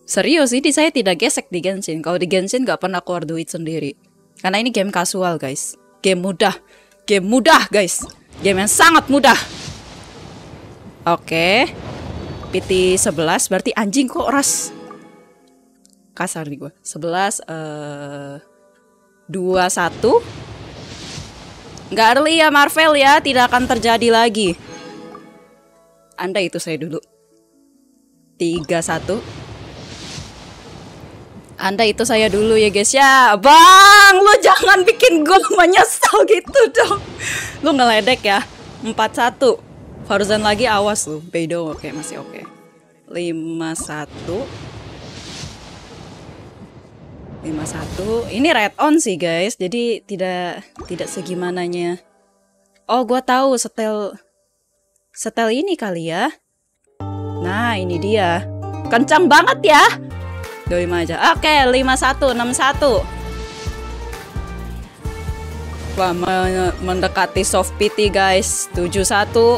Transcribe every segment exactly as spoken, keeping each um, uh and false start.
Serius, ini saya tidak gesek di Genshin. Kalau di Genshin gak pernah keluar duit sendiri. Karena ini game kasual, guys. Game mudah. Game mudah, guys. Game yang sangat mudah. Oke. P T sebelas, berarti anjing kok ras. Kasar nih gue. sebelas, uh, dua puluh satu. Gak early ya Marvel ya. Tidak akan terjadi lagi. Anda itu saya dulu. tiga puluh satu. Anda itu saya dulu ya guys ya. Bang, lu jangan bikin gue menyesal gitu dong. Lu ngeledek ya. empat satu. Faruzan lagi, awas lu. Bedo, oke, masih oke. lima satu. lima satu. Ini red on sih guys. Jadi tidak tidak segimananya. Oh, gua tahu setel setel ini kali ya. Nah, ini dia. Kencang banget ya. dua puluh lima aja. Oke, lima satu, enam satu. Wah, mendekati soft P T guys. tujuh satu.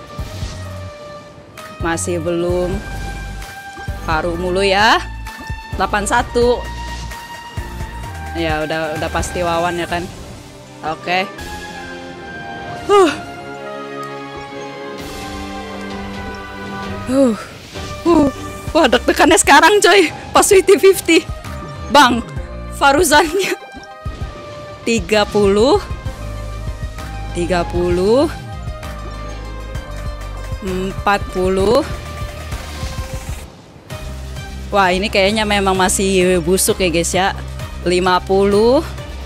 Masih belum. Paru mulu ya. delapan satu. Ya, udah udah pasti Wawan ya kan. Oke. Huh. Huh. Huh. Wah, deg-degannya sekarang coy. Pas fifty fifty. Bang, Faruzannya tiga puluh. tiga puluh. empat puluh. Wah, ini kayaknya memang masih busuk ya guys ya. lima puluh.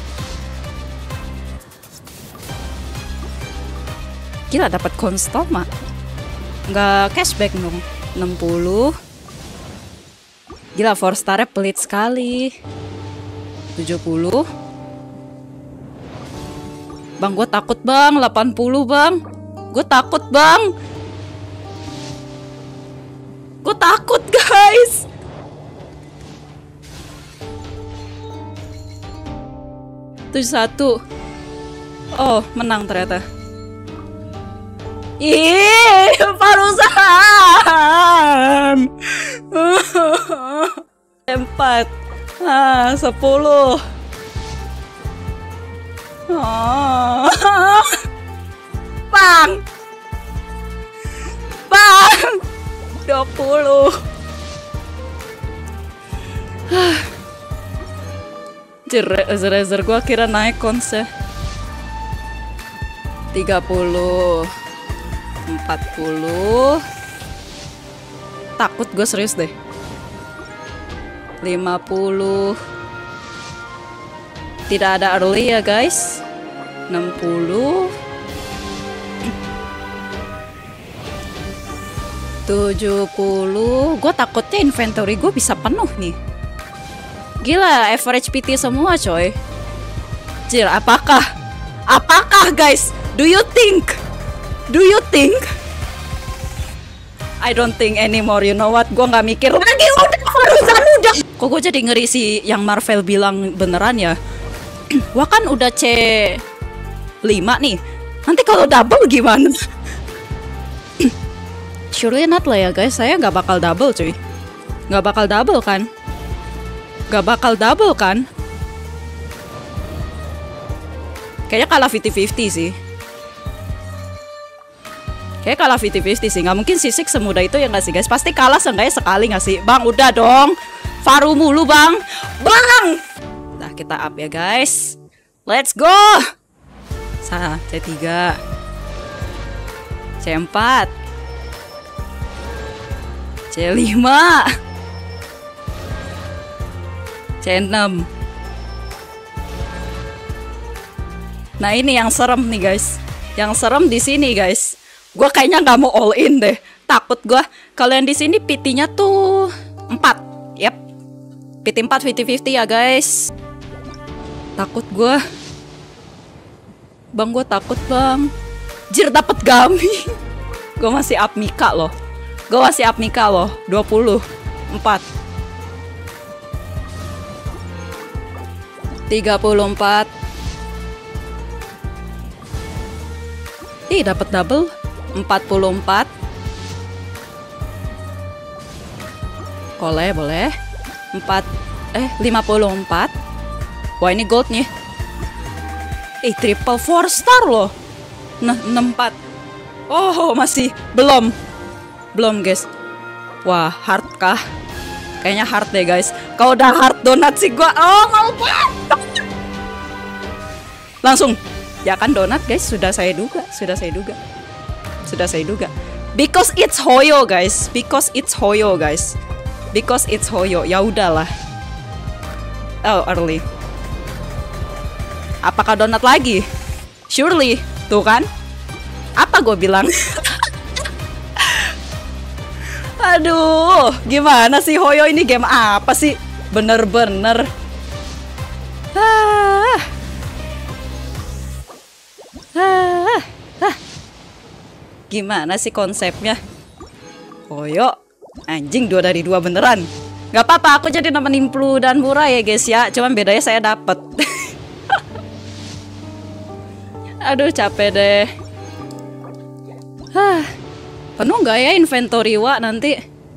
Gila, dapat konstoma. Nggak cashback dong. enam puluh. Gila, four star-nya pelit sekali. tujuh puluh. Bang, gue takut bang. delapan puluh bang. Gue takut bang. Gue takut guys. tujuh satu. Oh, menang ternyata. Ih, Faruzan. Empat. Ah, sepuluh. Oh. Bang. Bang. dua puluh. Zer-zer gue kira naik konser. tiga puluh. empat puluh. Takut gue serius deh. lima puluh. Tidak ada early ya guys. enam puluh. tujuh puluh. Gue takutnya inventory gue bisa penuh nih. Gila, average P T semua coy. Jir, apakah? Apakah guys? Do you think? Do you think? I don't think anymore, you know what? Gue nggak mikir lagi, udah Faruzan udah. Kok gue jadi ngeri sih yang Marvel bilang beneran ya? Wah kan udah C lima nih. Nanti kalau double gimana? Surely not lah ya guys, saya nggak bakal double cuy. Nggak bakal double kan? Nggak bakal double kan? Kayaknya kalah fifty fifty sih. Kayak kalah fifty fifty sih. Nggak mungkin Sisik semudah itu ya nggak sih guys? Pasti kalah seenggaknya sekali nggak sih? Bang udah dong. Faru mulu bang. Bang. Nah kita up ya guys. Let's go. Sah, C tiga. C empat. C lima. C enam. Nah ini yang serem nih guys. Yang serem di sini guys. Gue kayaknya nggak mau all in deh. Takut gue. Kalau yang di sini P T-nya tuh empat. Yep. P T empat fifty fifty ya guys. Takut gue. Bang gue takut bang. Jir dapet Gami. Gue masih up Mika loh. Gue masih up Mika loh. dua puluh empat. tiga puluh empat. Ih, dapat double. empat puluh empat. Boleh, boleh. empat eh lima puluh empat. Wah, ini gold nih. Eh, triple four star loh. Nah, enam puluh empat. Oh, masih belum. Belum, guys. Wah, hard kah? Kayaknya hard deh, guys. Kalau udah hard donat sih gua oh, mau banget. Langsung. Ya kan donat, guys. Sudah saya duga, sudah saya duga. Sudah saya duga. Because it's Hoyo, guys. Because it's Hoyo, guys. Because it's Hoyo. Ya udahlah. Oh, early. Apakah donat lagi? Surely. Tuh kan? Apa gue bilang? Aduh, gimana sih Hoyo ini, game apa sih? Bener-bener. Ah. Ah. Ah. Gimana sih konsepnya? Hoyo, anjing dua dari dua beneran. Gak apa-apa, aku jadi nemenin Plu dan Murah ya guys ya. Cuman bedanya saya dapet. Aduh, capek deh. Hah. Penuh nggak ya inventory Wak nanti?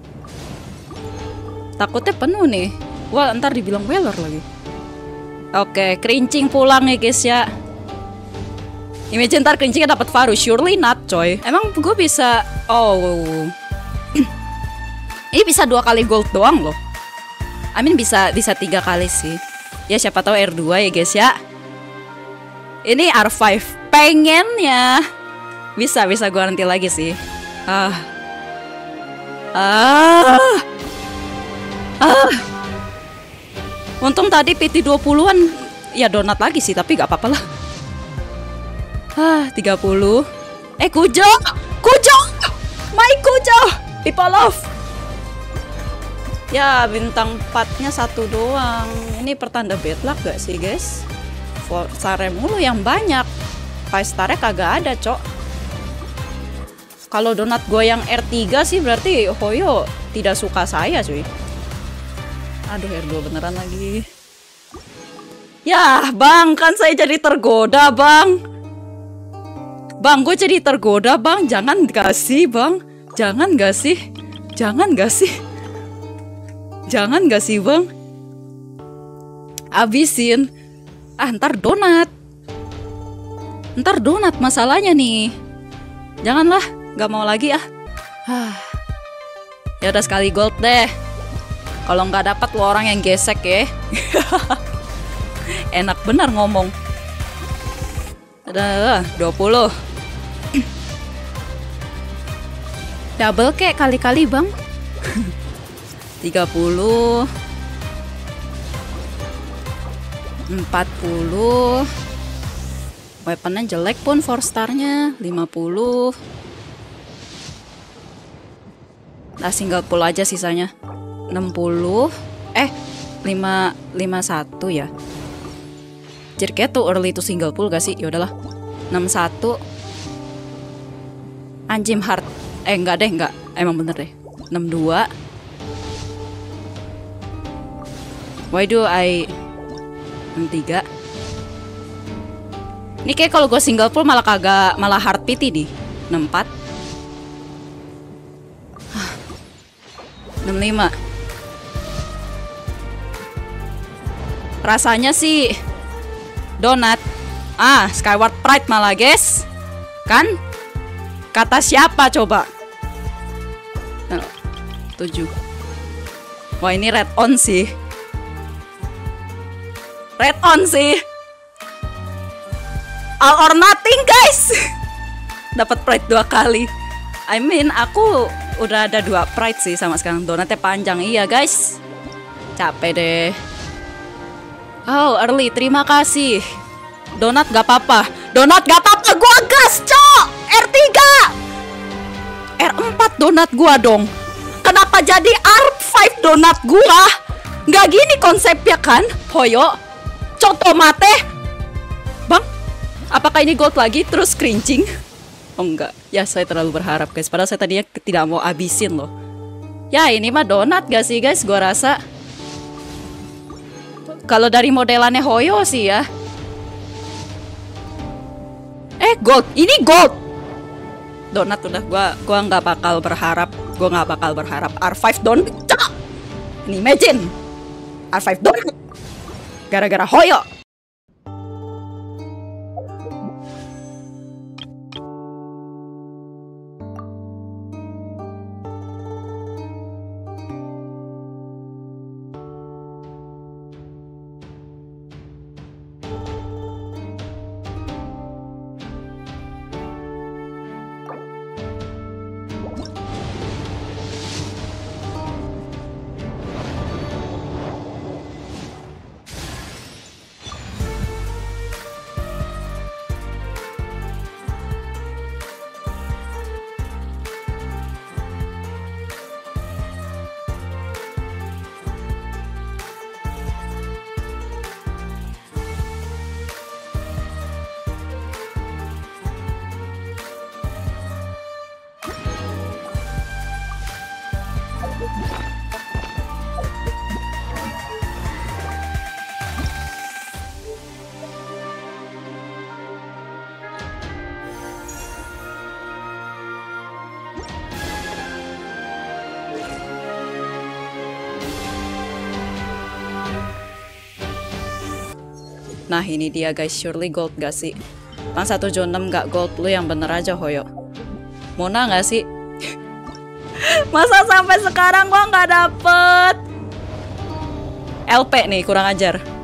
Takutnya penuh nih. Wah, ntar dibilang weller lagi. Oke, kerincing pulang ya guys ya. Imagine ntar kerincingnya dapat Varu. Surely not, coy. Emang gue bisa... Oh. Ini bisa dua kali gold doang loh. I mean bisa bisa tiga kali sih. Ya siapa tahu R dua ya guys ya. Ini R lima. Pengennya bisa bisa gue nanti lagi sih. Ah. Ah. Ah. Untung tadi P T dua puluhan ya donat lagi sih, tapi gak apa-apa lah. Ah, tiga puluh. Eh, Kujo. Kujo. My Kujo. People love. Ya, bintang empat-nya satu doang. Ini pertanda bad luck gak sih, guys? Sare mulu yang banyak. five star-nya kagak ada, cok. Kalau donat gue yang R tiga sih berarti Hoyo tidak suka saya, cuy. Aduh, R dua beneran lagi. Ya, bang, kan saya jadi tergoda, bang. Bang, gue jadi tergoda, bang. Jangan gak sih, bang? Jangan gak sih? Jangan gak sih? Jangan gak sih, bang? Abisin. Ah, ntar donat. Ntar donat masalahnya nih. Janganlah. Gak mau lagi ah. Ya udah sekali gold deh. Kalau nggak dapat lo orang yang gesek ya. Enak bener ngomong. Ada dua puluh. Double kek kali-kali bang. tiga puluh. empat puluh. Weaponnya jelek pun four star-nya. lima puluh. Nah, single pull aja sisanya. enam puluh. Eh, lima puluh satu ya. Jadi kayak tuh early to single pull gak sih? Ya udahlah. enam puluh satu. Anjim hard. Eh, enggak deh, enggak. Emang bener deh. enam puluh dua. Why do I enam puluh tiga. Ini kayak kalau gue single pull malah kagak, malah hard pity di enam puluh empat. enam puluh lima. Rasanya sih donat. Ah, Skyward Pride malah, guys. Kan? Kata siapa coba? tujuh. Wah, ini red on sih. Red on sih. All or nothing, guys. Dapat pride dua kali. I mean, aku udah ada dua pride sih sama sekarang. Donatnya panjang, iya guys. Capek deh. Oh, early, terima kasih. Donat gak apa-apa. Donat gak apa-apa, gua gas, cok. R tiga. R empat donat gua dong. Kenapa jadi R lima donat gua? Gak gini konsepnya kan, Hoyo? Contoh mate. Bang, apakah ini gold lagi terus kerincing? Oh enggak, ya saya terlalu berharap guys. Padahal saya tadinya tidak mau abisin loh. Ya ini mah donat gak sih guys, gua rasa. Kalau dari modelannya Hoyo sih ya. Eh gold, ini gold. Donat udah, gua gua nggak bakal berharap, gua nggak bakal berharap R lima donat. Ini imagine, R lima doang. Gara-gara Hoyo. Nah ini dia guys, surely gold gak sih? Pas satu tujuh enam gak gold, lu yang bener aja Hoyo. Mona gak sih? Masa sampai sekarang gua gak dapet L P nih, kurang ajar.